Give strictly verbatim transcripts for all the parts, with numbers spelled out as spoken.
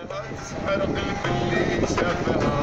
تسحر قلب اللي شافها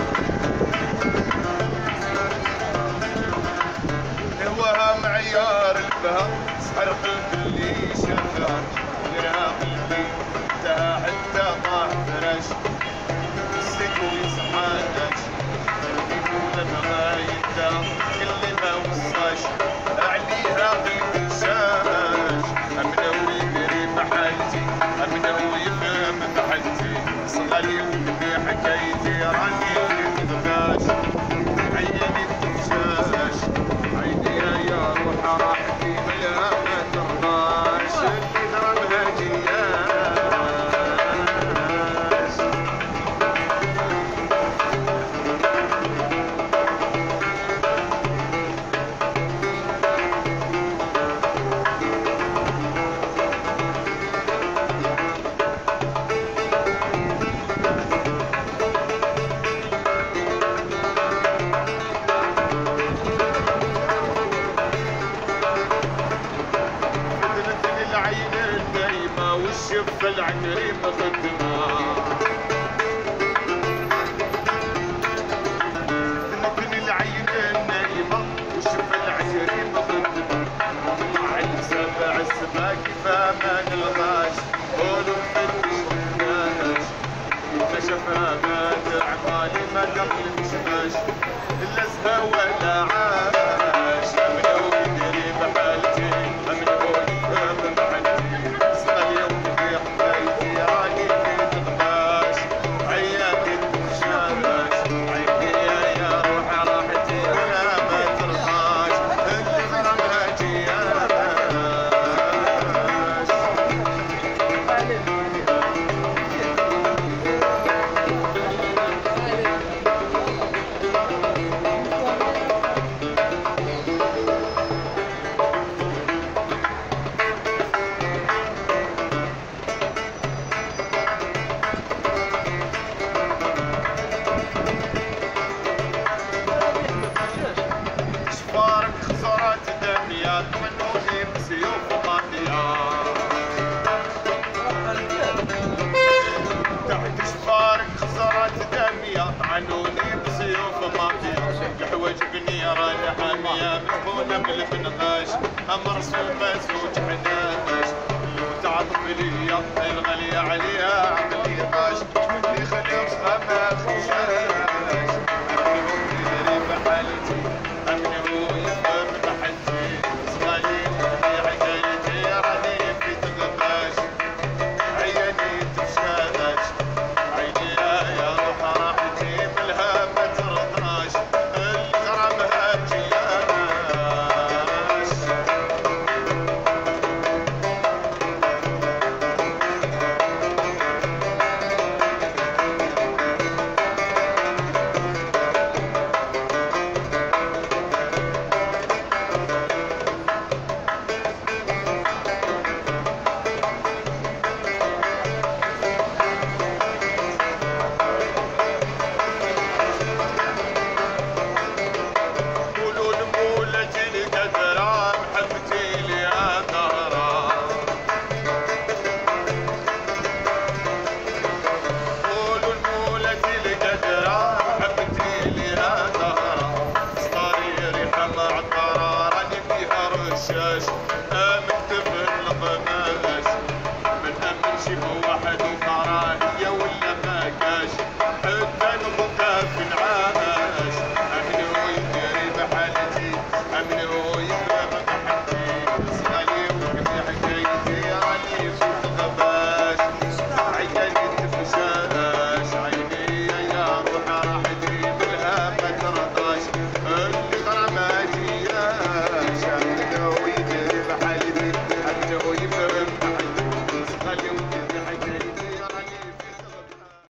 هواها معيار الفهم تسحر قلب اللي شافها غيرها قلبي انتهى حتى طاح فرش السكر يسحانش يقول انا غايتها كل ما وصاش عليها قلبي شاش امنوي قريب حالتي امنوي يفهم محلتي صغالي وبني حكايتي راني مدغاش عيني بتمشاش عيني يا روح راحتي بلا ما ترضاش اللي ضربها جياش والشف العنري مقدمة تنتني العين النايمة والشف العنري مقدمة مع السبع السباك فما نلغاش قولوا نفتش وناش كشفها ما تعمالي ما دخل مشماش إلا سها ولا عاش أمنوا يدري بحالتي أمنوا يفهم بحالتي طعنوني بسيوف ومافيا تحت شفارك خسارات دمية طعنوني بسيوف ومافيا الحواج بنيران حامية من هنا من البنغاش امرس المسوج حناش وتعطف ليا الغالية عليها عملي غاش اللي خليهم صغامات